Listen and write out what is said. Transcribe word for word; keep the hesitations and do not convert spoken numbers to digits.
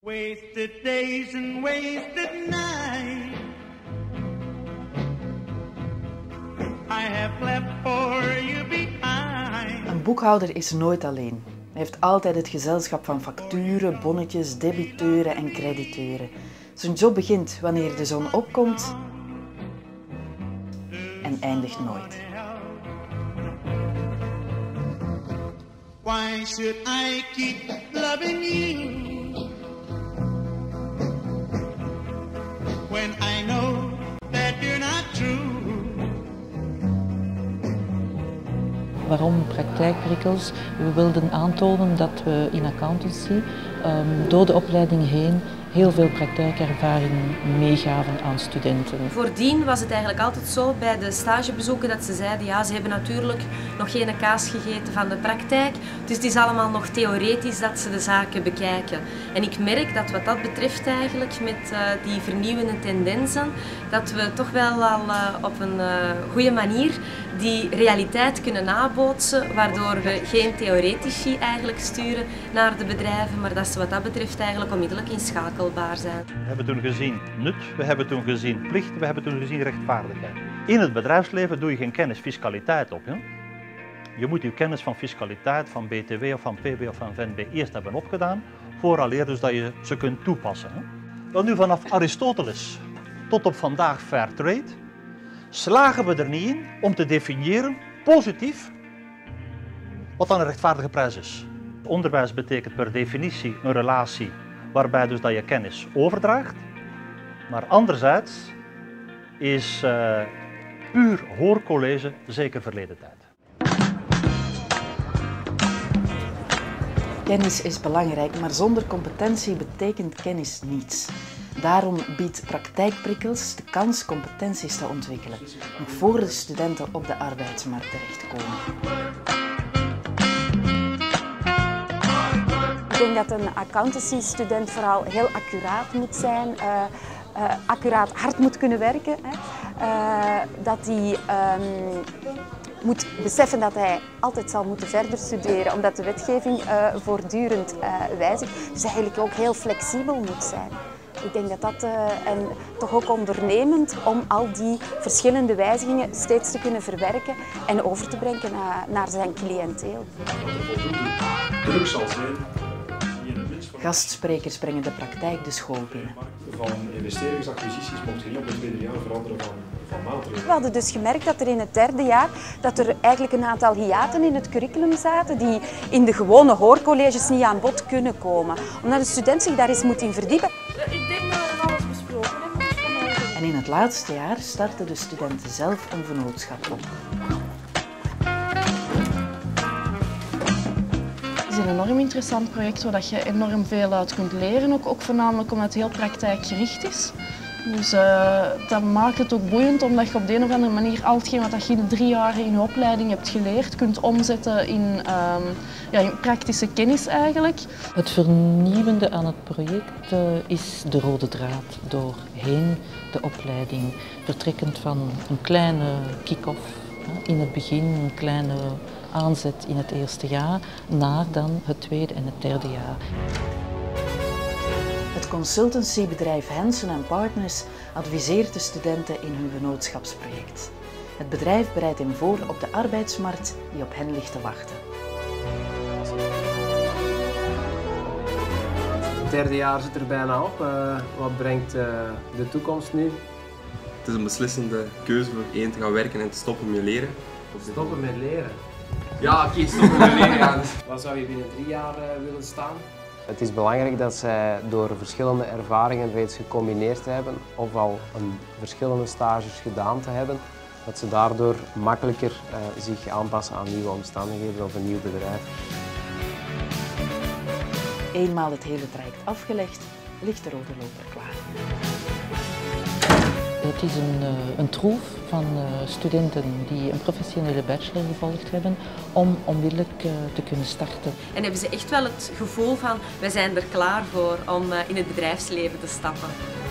Wasted days and wasted nights I have left for you behind. Een boekhouder is nooit alleen. Hij heeft altijd het gezelschap van facturen, bonnetjes, debiteuren en crediteuren. Zijn job begint wanneer de zon opkomt en eindigt nooit. Why should I keep loving you when I know that you're not true? Waarom praktijkprikkels? We wilden aantonen dat we in accountancy um, door de opleiding heen heel veel praktijkervaring meegaven aan studenten. Voordien was het eigenlijk altijd zo bij de stagebezoeken dat ze zeiden ja, ze hebben natuurlijk nog geen kaas gegeten van de praktijk, dus het is allemaal nog theoretisch dat ze de zaken bekijken. En ik merk dat wat dat betreft eigenlijk met uh, die vernieuwende tendensen, dat we toch wel al uh, op een uh, goede manier die realiteit kunnen nabootsen, waardoor we geen theoretici eigenlijk sturen naar de bedrijven, maar dat ze wat dat betreft eigenlijk onmiddellijk inschakelbaar zijn. We hebben toen gezien nut, we hebben toen gezien plicht, we hebben toen gezien rechtvaardigheid. In het bedrijfsleven doe je geen kennis fiscaliteit op. Hè? Je moet je kennis van fiscaliteit, van B T W of van P B of van V N B eerst hebben opgedaan, vooraleer dus dat je ze kunt toepassen. Hè? Wel nu vanaf Aristoteles tot op vandaag Fairtrade slagen we er niet in om te definiëren, positief, wat dan een rechtvaardige prijs is. Onderwijs betekent per definitie een relatie waarbij dus dat je kennis overdraagt, maar anderzijds is uh, puur hoorcollege zeker verleden tijd. Kennis is belangrijk, maar zonder competentie betekent kennis niets. Daarom biedt praktijkprikkels de kans competenties te ontwikkelen, nog voor de studenten op de arbeidsmarkt terechtkomen. Ik denk dat een accountancy-student vooral heel accuraat moet zijn, uh, uh, accuraat hard moet kunnen werken. Hè. Uh, dat hij um, moet beseffen dat hij altijd zal moeten verder studeren, omdat de wetgeving uh, voortdurend uh, wijzigt. Dus eigenlijk ook heel flexibel moet zijn. Ik denk dat dat, uh, en toch ook ondernemend, om al die verschillende wijzigingen steeds te kunnen verwerken en over te brengen naar, naar zijn cliënteel. Druk zal zijn. Gastsprekers brengen de praktijk de school binnen. Van investeringsacquisities mocht je niet op het tweede jaar veranderen van, van maatregelen. We hadden dus gemerkt dat er in het derde jaar dat er eigenlijk een aantal hiaten in het curriculum zaten die in de gewone hoorcolleges niet aan bod kunnen komen. Omdat de student zich daar eens moet in verdiepen. Ik denk dat we alles besproken hebben. En in het laatste jaar starten de studenten zelf een vennootschap op. Het is een enorm interessant project waar je enorm veel uit kunt leren, ook, ook voornamelijk omdat het heel praktijkgericht is. Dus uh, dat maakt het ook boeiend omdat je op de een of andere manier al hetgeen wat je in de drie jaar in je opleiding hebt geleerd, kunt omzetten in, um, ja, in praktische kennis eigenlijk. Het vernieuwende aan het project uh, is de rode draad doorheen de opleiding. Vertrekkend van een kleine kick-off uh, in het begin, een kleine aanzet in het eerste jaar, naar dan het tweede en het derde jaar. Het consultancybedrijf Henson en Partners adviseert de studenten in hun vennootschapsproject. Het bedrijf bereidt hen voor op de arbeidsmarkt die op hen ligt te wachten. Het derde jaar zit er bijna op. Uh, wat brengt uh, de toekomst nu? Het is een beslissende keuze voor één te gaan werken en te stoppen met leren. Stoppen met leren? Ja, oké, okay, stoppen met leren. Ja, dus. Waar zou je binnen drie jaar uh, willen staan? Het is belangrijk dat zij door verschillende ervaringen reeds gecombineerd hebben of al een verschillende stages gedaan te hebben, dat ze daardoor makkelijker uh, zich aanpassen aan nieuwe omstandigheden of een nieuw bedrijf. Eenmaal het hele traject afgelegd, ligt de rode loper klaar. Het is een, een troef van studenten die een professionele bachelor gevolgd hebben om onmiddellijk te kunnen starten. En hebben ze echt wel het gevoel van, wij zijn er klaar voor om in het bedrijfsleven te stappen.